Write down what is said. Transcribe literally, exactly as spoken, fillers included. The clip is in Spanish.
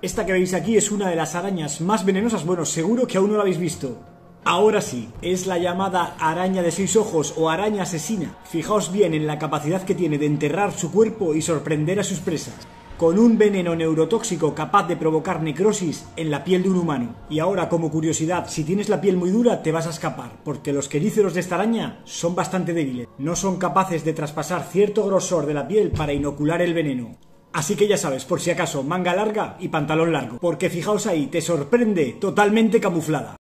Esta que veis aquí es una de las arañas más venenosas, bueno, seguro que aún no la habéis visto. Ahora sí, es la llamada araña de seis ojos o araña asesina. Fijaos bien en la capacidad que tiene de enterrar su cuerpo y sorprender a sus presas, con un veneno neurotóxico capaz de provocar necrosis en la piel de un humano. Y ahora, como curiosidad, si tienes la piel muy dura te vas a escapar, porque los quelíceros de esta araña son bastante débiles. No son capaces de traspasar cierto grosor de la piel para inocular el veneno. Así que ya sabes, por si acaso, manga larga y pantalón largo, porque fijaos ahí, te sorprende totalmente camuflada.